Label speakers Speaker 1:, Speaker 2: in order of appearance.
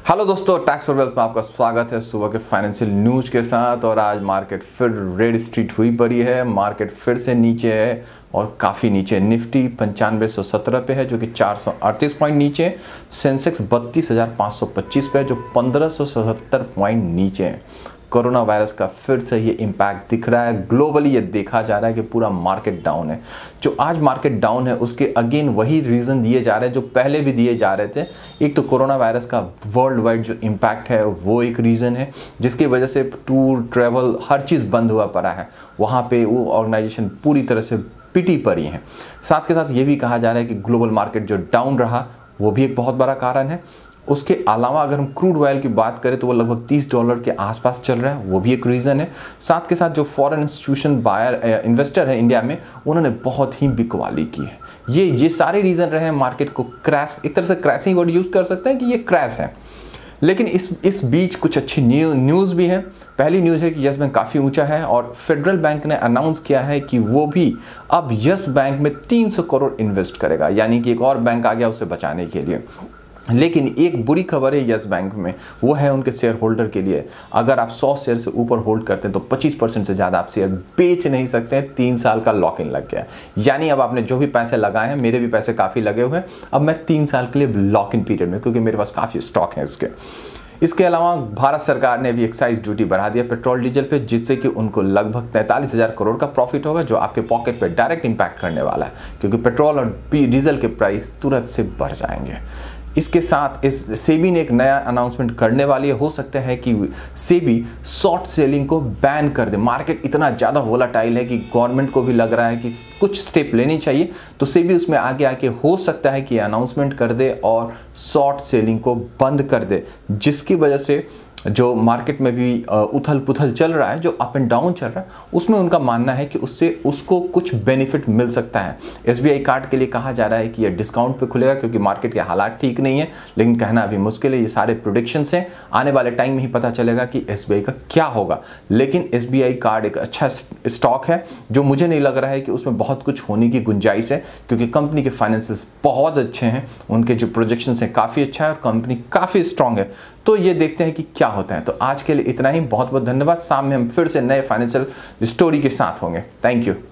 Speaker 1: Hello दोस्तों, tax for wealth में आपका स्वागत है सुबह के फाइनेंशियल न्यूज के साथ। और आज मार्केट फिर रेड स्ट्रीट हुई पड़ी है। मार्केट फिर से नीचे है और काफ़ी नीचे। निफ्टी 9517 पे है जो कि 438 पॉइंट नीचे। सेंसेक्स 32,525 पे है जो 1577 पॉइंट नीचे है। कोरोना वायरस का फिर से ये इम्पैक्ट दिख रहा है। ग्लोबली ये देखा जा रहा है कि पूरा मार्केट डाउन है। जो आज मार्केट डाउन है उसके अगेन वही रीज़न दिए जा रहे हैं जो पहले भी दिए जा रहे थे। एक तो कोरोना वायरस का वर्ल्ड वाइड जो इम्पैक्ट है वो एक रीज़न है जिसकी वजह से टूर ट्रैवल हर चीज़ बंद हुआ पड़ा है। वहाँ पे वो ऑर्गेनाइजेशन पूरी तरह से पिटी पड़ी हैं। साथ के साथ ये भी कहा जा रहा है कि ग्लोबल मार्केट जो डाउन रहा वो भी एक बहुत बड़ा कारण है। उसके अलावा अगर हम क्रूड ऑयल की बात करें तो वो लगभग $30 के आसपास चल रहा है, वो भी एक रीज़न है। साथ के साथ जो फॉरेन इंस्टीट्यूशन बायर इन्वेस्टर है इंडिया में, उन्होंने बहुत ही बिकवाली की है। ये सारे रीज़न रहे हैं मार्केट को क्रैश, एक तरह से क्रैशिंग वर्ड यूज़ कर सकते हैं कि ये क्रैश है। लेकिन इस बीच कुछ अच्छी न्यूज़ भी है। पहली न्यूज़ है कि यस बैंक काफ़ी ऊंचा है और फेडरल बैंक ने अनाउंस किया है कि वो भी अब यस बैंक में 300 करोड़ इन्वेस्ट करेगा, यानी कि एक और बैंक आ गया उसे बचाने के लिए। लेकिन एक बुरी खबर है यस बैंक में, वो है उनके शेयर होल्डर के लिए। अगर आप 100 शेयर से ऊपर होल्ड करते हैं तो 25% से ज़्यादा आप शेयर बेच नहीं सकते हैं। 3 साल का लॉक इन लग गया, यानी अब आपने जो भी पैसे लगाए हैं, मेरे भी पैसे काफ़ी लगे हुए हैं, अब मैं 3 साल के लिए लॉक इन पीरियड में, क्योंकि मेरे पास काफ़ी स्टॉक है इसके। इसके अलावा भारत सरकार ने भी एक्साइज ड्यूटी बढ़ा दिया पेट्रोल डीजल पे, जिससे कि उनको लगभग 43,000 करोड़ का प्रॉफिट होगा जो आपके पॉकेट पे डायरेक्ट इंपैक्ट करने वाला है, क्योंकि पेट्रोल और डीजल के प्राइस तुरंत से बढ़ जाएंगे। इसके साथ इस सेबी ने एक नया अनाउंसमेंट करने वाली है। हो सकता है कि सेबी शॉर्ट सेलिंग को बैन कर दे। मार्केट इतना ज़्यादा वोलाटाइल है कि गवर्नमेंट को भी लग रहा है कि कुछ स्टेप लेनी चाहिए, तो सेबी उसमें आगे आके हो सकता है कि अनाउंसमेंट कर दे और शॉर्ट सेलिंग को बंद कर दे, जिसकी वजह से जो मार्केट में भी उथल पुथल चल रहा है, जो अप एंड डाउन चल रहा है, उसमें उनका मानना है कि उससे उसको कुछ बेनिफिट मिल सकता है। एसबीआई कार्ड के लिए कहा जा रहा है कि यह डिस्काउंट पे खुलेगा क्योंकि मार्केट के हालात ठीक नहीं है, लेकिन कहना अभी मुश्किल है। ये सारे प्रेडिक्शंस हैं, आने वाले टाइम में ही पता चलेगा कि एसबीआई का क्या होगा। लेकिन एसबीआई कार्ड एक अच्छा स्टॉक है जो मुझे नहीं लग रहा है कि उसमें बहुत कुछ होने की गुंजाइश है, क्योंकि कंपनी के फाइनेंसेस बहुत अच्छे हैं, उनके जो प्रोजेक्शंस हैं काफ़ी अच्छा है और कंपनी काफ़ी स्ट्रांग है। तो ये देखते हैं कि क्या होता है। तो आज के लिए इतना ही। बहुत बहुत धन्यवाद। शाम में हम फिर से नए फाइनेंशियल स्टोरी के साथ होंगे। Thank you.